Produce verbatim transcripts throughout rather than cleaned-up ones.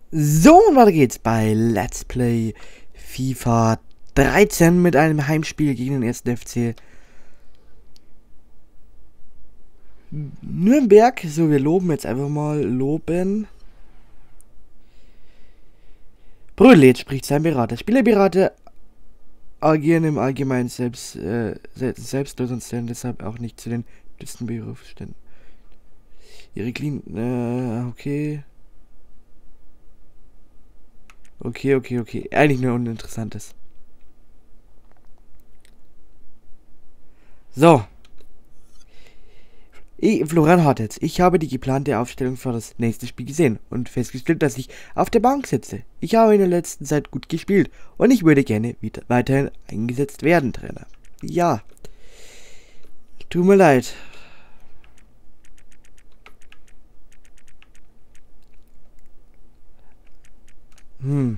So, und weiter geht's bei Let's Play FIFA dreizehn mit einem Heimspiel gegen den ersten F C Nürnberg. So, wir loben jetzt einfach mal. Loben. Brölet spricht sein Berater. Spielerberater agieren im Allgemeinen selbst, äh, selbstlos und stellen deshalb auch nicht zu den düsten Berufsständen. Ihre Clean, äh, okay. Okay, okay, okay. Eigentlich nur Uninteressantes. So. Ich, Florian Hartitz, ich habe die geplante Aufstellung für das nächste Spiel gesehen und festgestellt, dass ich auf der Bank sitze. Ich habe in der letzten Zeit gut gespielt und ich würde gerne wieder weiterhin eingesetzt werden, Trainer. Ja. Tut mir leid. Hm.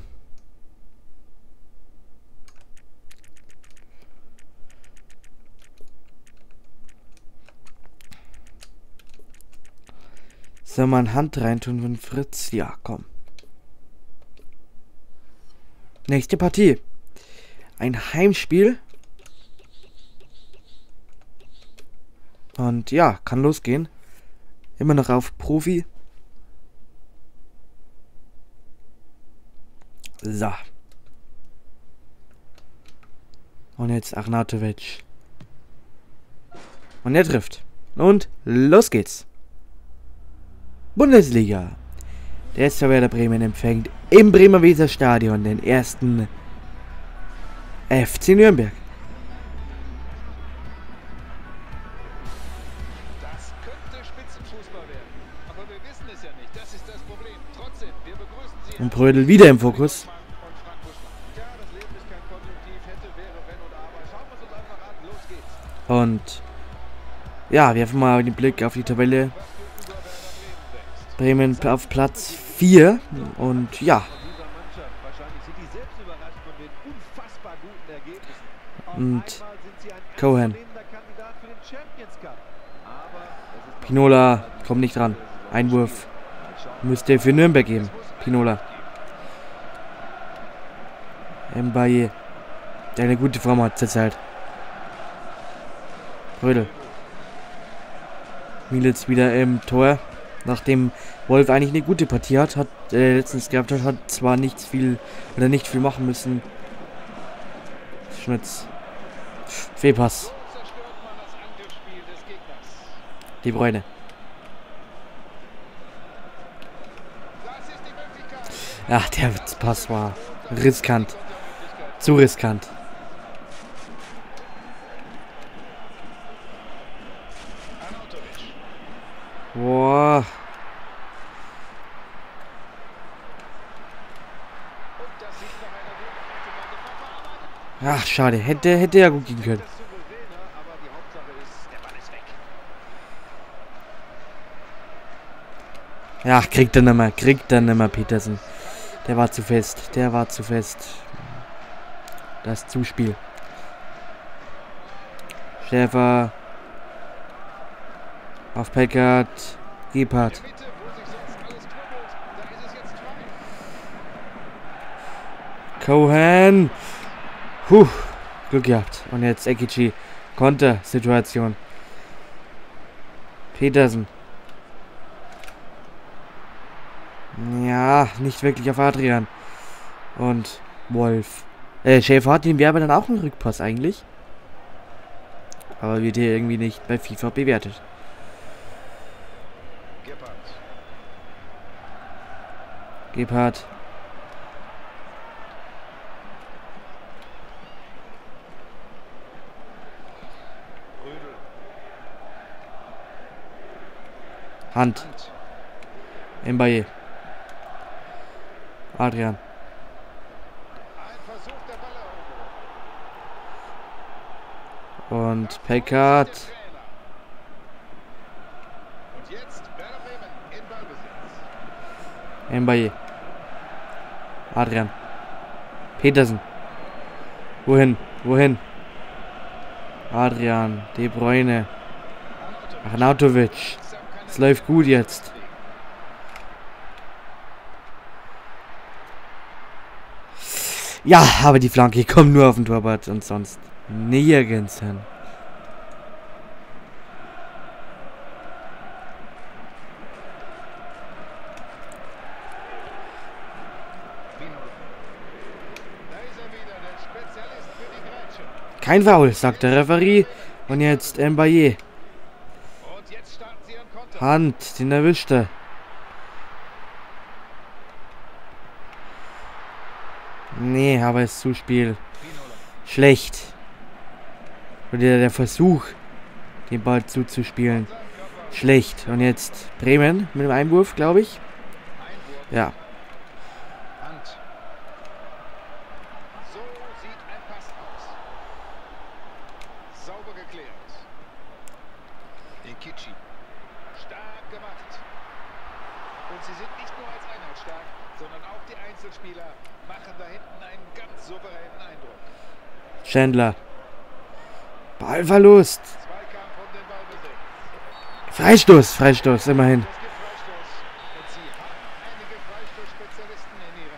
Soll man Hand reintun von Fritz? Ja, komm. Nächste Partie. Ein Heimspiel. Und ja, kann losgehen. Immer noch auf Profi. So. Und jetzt Arnautovic. Und er trifft. Und los geht's. Bundesliga. Der S V Werder Bremen empfängt im Bremer Weserstadion den ersten F C Nürnberg. Das könnte Spitzenfußball werden. Aber wir wissen es ja nicht. Das ist das Problem. Trotzdem, wir begrüßen Sie. Und Brödel wieder im Fokus. Und ja, wir werfen mal den Blick auf die Tabelle. Bremen auf Platz vier. Und ja. Und Cohen. Pinola kommt nicht dran. Einwurf müsste für Nürnberg geben. Pinola. Mbaye, der eine gute Form hat zurzeit. Rödel. Militz wieder im Tor. Nachdem Wolf eigentlich eine gute Partie hat, hat äh, letztens gehabt hat, hat zwar nichts viel oder nicht viel machen müssen. Schmitz. Fehlpass. Die Bräune. Ach, der Pass war riskant. Zu riskant. Boah. Ach, schade. Hätte, hätte ja gut gehen können. Ja, kriegt er nimmer. Kriegt er nimmer, Petersen. Der war zu fest. Der war zu fest. Das Zuspiel. Schäfer. Auf Peckert. Gebhardt. Cohen. Puh. Glück gehabt. Und jetzt Ekici. Konter-Situation. Petersen. Ja, nicht wirklich auf Adrian. Und Wolf. Äh, Schäfer hat den Werber dann auch einen Rückpass eigentlich. Aber wird hier irgendwie nicht bei FIFA bewertet. Gebhardt. Hand. Mbaye. Adrian. Und Peckert. Mbaye. Adrian. Petersen. Wohin? Wohin? Adrian. De Bruyne. Arnautovic. Es läuft gut jetzt. Ja, aber die Flanke kommt nur auf den Torwart und sonst nirgends hin. Kein Foul, sagt der Referee. Und jetzt Mbaye. Hand, den erwischt er. Nee, aber das Zuspiel schlecht. Und der, der Versuch, den Ball zuzuspielen, schlecht. Und jetzt Bremen mit dem Einwurf, glaube ich. Ja. So sieht ein Pass aus. Sauber geklärt. Ekici. Stark gemacht. Und sie sind nicht nur als Einheit stark, sondern auch die Einzelspieler machen da hinten einen ganz souveränen Eindruck. Chandler. Ballverlust. Zweikampf um den Ballbesitz. Freistoß, Freistoß, immerhin. Es gibt Freistoß. Und sie haben einige Freistoßspezialisten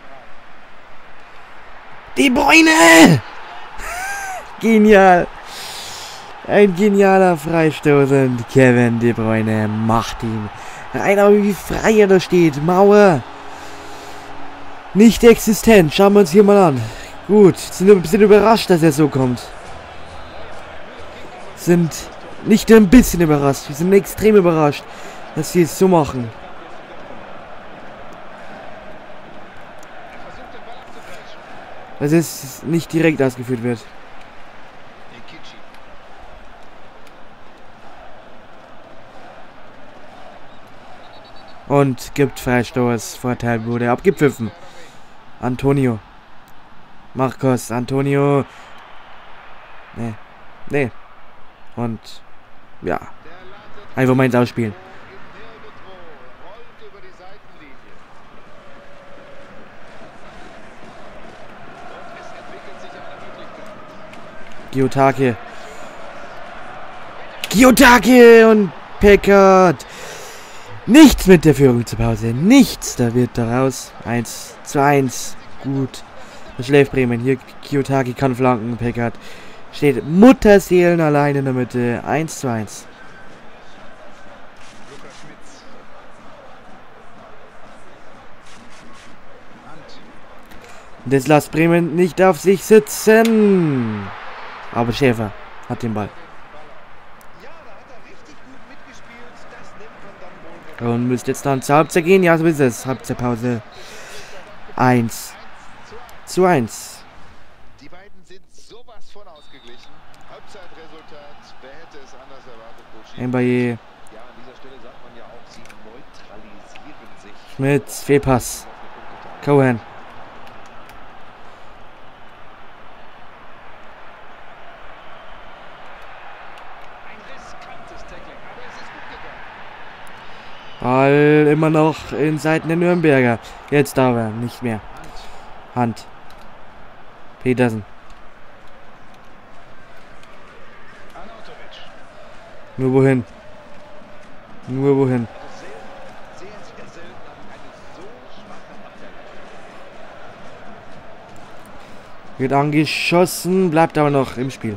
in ihren Reihen. De Bruyne! Genial. Ein genialer Freistoß und Kevin De Bruyne macht ihn rein, aber wie frei er da steht. Mauer. Nicht existent. Schauen wir uns hier mal an. Gut, sind ein bisschen überrascht, dass er so kommt. Sind nicht nur ein bisschen überrascht, wir sind extrem überrascht, dass sie es so machen. Dass es nicht direkt ausgeführt wird. Ekici. Und gibt Freistoß. Vorteil wurde abgepfiffen. Antonio. Marcos, Antonio. Nee. Nee. Und ja. Einfach mal ins Ausspielen. Nirgendwo. Rollt über die Seitenlinie. Und es entwickelt sich eine Möglichkeit. Gyotake. Gyotake und Peckert. Nichts mit der Führung zur Pause. Nichts. Da wird daraus eins zu eins. Gut. Das schläft Bremen. Hier Gyotake kann flanken. Peckert steht Mutterseelen allein in der Mitte. eins zu eins. Lukas Schmitz. Hand. Und das lässt Bremen nicht auf sich sitzen. Aber Schäfer hat den Ball. Ja, da hat er richtig gut mitgespielt. Das nimmt man dann wohl mit. Und müsste jetzt dann zur Halbzeit gehen. Ja, so ist es. Halbzeitpause. eins zu eins. Die beiden sind sowas von ausgeglichen. Halbzeitresultat, wer hätte es anders erwartet, Bucci? Mbaye, Ja, an dieser Stelle sagt man ja auch, sie neutralisieren sich. Schmitz, Fehlpass. Cohen. Ein riskantes Tackling, aber es ist gut gegangen. Ball immer noch in Seiten der Nürnberger. Jetzt aber nicht mehr. Hand. Hand. Petersen. Arnautovic. Nur wohin? Nur wohin? Also sehr, sehr, sehr selten hat eine so schwache Abwehrleistung. Wird angeschossen, bleibt aber noch im Spiel. Noch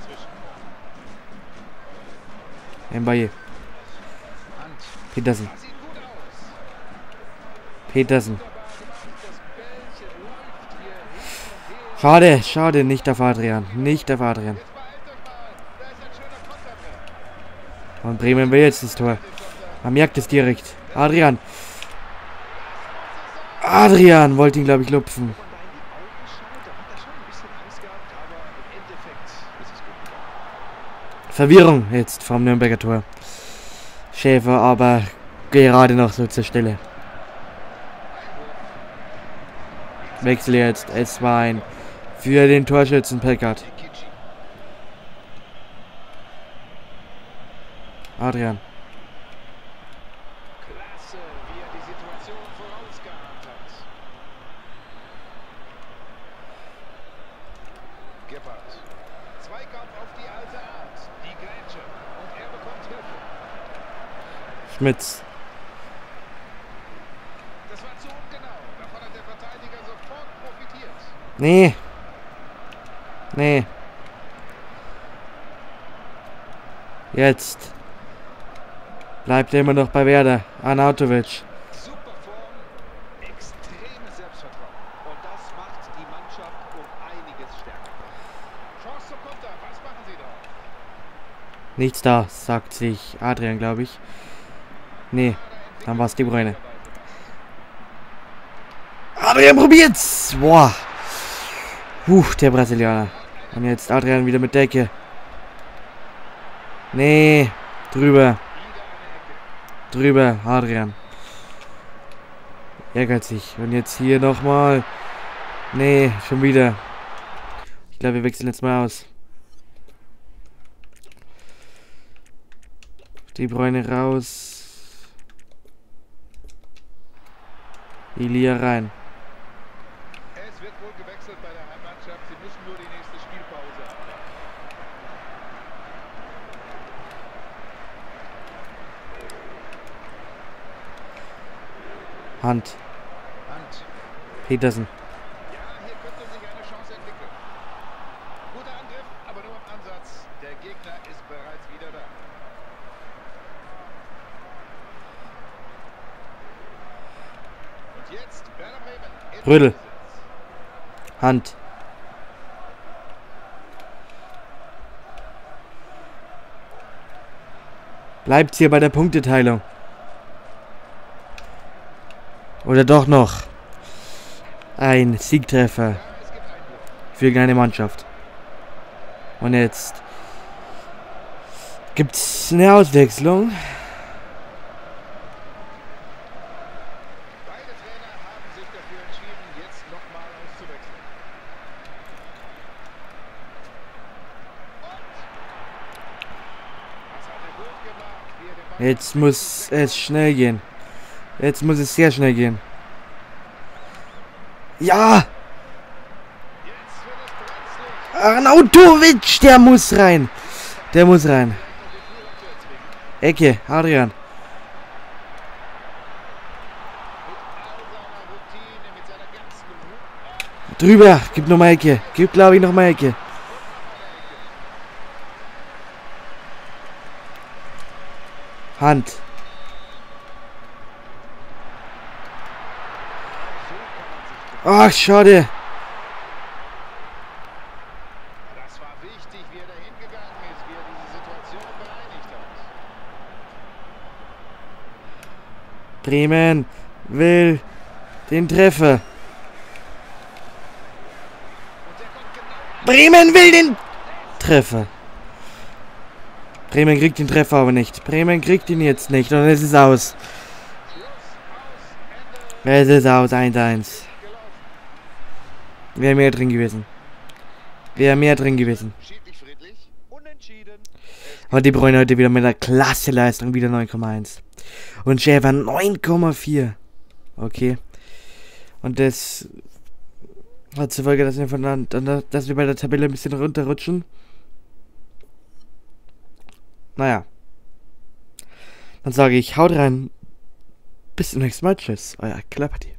dazwischen. Mbaye. Hand. Petersen. Das sieht gut aus. Petersen. Wunderbar gemacht. Das Bällchen läuft hier hin und her. Schade, schade, nicht auf Adrian. Nicht auf Adrian. Jetzt beeilt euch mal. Da ist ein schöner Kontertreffer. Und Bremen will jetzt das Tor. Man merkt es direkt. Adrian. Adrian wollte ihn, glaube ich, lupfen. Wenn man da in die Augen schaut, da hat er schon ein bisschen Angst gehabt, aber im Endeffekt ist es gut gegangen. Verwirrung jetzt vom Nürnberger Tor. Schäfer aber gerade noch so zur Stelle. Wechsel jetzt. Es war ein für den Torschützen Peckert. Ekici. Adrian. Klasse, wie er die Situation vorausgeahnt hat. Gebhardt. Zweikampf auf die alte Art. Die Grätsche. Und er bekommt Hilfe. Schmitz. Das war zu ungenau. Davon hat der Verteidiger sofort profitiert. Nee. Nee. Jetzt. Bleibt er immer noch bei Werder. Arnautovic. Super Form, extremes Selbstvertrauen. Und das macht die Mannschaft um einiges stärker. Chance zum Konter, was machen sie da? Nichts da, sagt sich Adrian, glaube ich. Nee, dann war es De Bruyne. Adrian probiert's! Boah. Puh, der Brasilianer. Und jetzt Adrian wieder mit Decke. Nee, drüber. Drüber, Adrian. Ehrgeizig. Und jetzt hier nochmal. Nee, schon wieder. Ich glaube, wir wechseln jetzt mal aus. De Bruyne raus. Elia rein. Es wird wohl gewechselt bei der Heimmannschaft. Sie müssen nur die nächste Spielpause haben. Hand. Hand. Petersen. Ja, hier könnte sich eine Chance entwickeln. Guter Angriff, aber nur im Ansatz. Der Gegner ist bereits wieder da. Und jetzt Werder Bremen. in Rödel. Ballbesitz. Hand. Bleibt hier bei der Punkteteilung. Oder doch noch ein Siegtreffer Ja, es gibt Einwurf. für eine Mannschaft. Und jetzt gibt's eine Auswechslung. Beide Trainer haben sich dafür entschieden, jetzt nochmal auszuwechseln. Und das hat er gut gemacht, wie er den Ball Jetzt muss es schnell gehen. Jetzt muss es sehr schnell gehen. Ja! Jetzt wird es brenzlig. Arnautovic, der muss rein. Der muss rein. Um die Führung zu erzwingen. Ecke, Adrian. Mit all seiner Routine, mit seiner ganzen Ruhe. Drüber, gib nochmal Ecke. Gib, glaube ich, nochmal Ecke. Hand. Ach, schade. Das war wichtig, wie er da hingegangen ist, wie er diese Situation bereinigt hat. Bremen will den Treffer. Und der kommt genau Bremen will den Treffer. Bremen kriegt den Treffer aber nicht. Bremen kriegt ihn jetzt nicht. Und es ist aus. Schluss, aus, Ende, Es ist aus. eins eins. gelaufen. Wäre mehr drin gewesen. Wäre mehr drin gewesen. Schiedlich friedlich, unentschieden. Es Aber De Bruyne heute wieder mit einer klasse Leistung. Wieder neun Komma eins. Und Schäfer neun Komma vier. Okay. Und das hat zur Folge, dass wir, von, dass wir bei der Tabelle ein bisschen runterrutschen. Naja. Dann sage ich, haut rein. Bis zum nächsten Mal. Tschüss. Euer Klapperti.